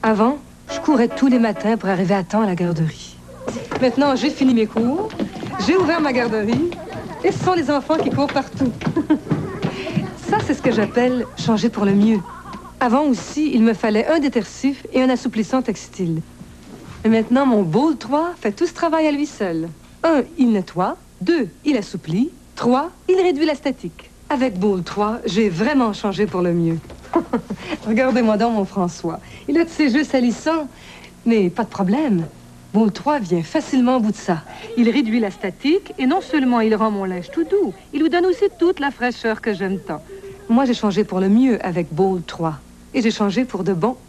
Avant, je courais tous les matins pour arriver à temps à la garderie. Maintenant, j'ai fini mes cours, j'ai ouvert ma garderie, et ce sont les enfants qui courent partout. Ça, c'est ce que j'appelle changer pour le mieux. Avant aussi, il me fallait un détersif et un assouplissant textile. Mais maintenant, mon Bowl 3 fait tout ce travail à lui seul. 1, il nettoie. 2, il assouplit. 3, il réduit la statique. Avec Bowl 3, j'ai vraiment changé pour le mieux. Regardez-moi donc mon François. Il a de ces jeux salissants, mais pas de problème. Bowl 3 vient facilement au bout de ça. Il réduit la statique et non seulement il rend mon linge tout doux, il vous donne aussi toute la fraîcheur que j'aime tant. Moi, j'ai changé pour le mieux avec Bowl 3. Et j'ai changé pour de bon.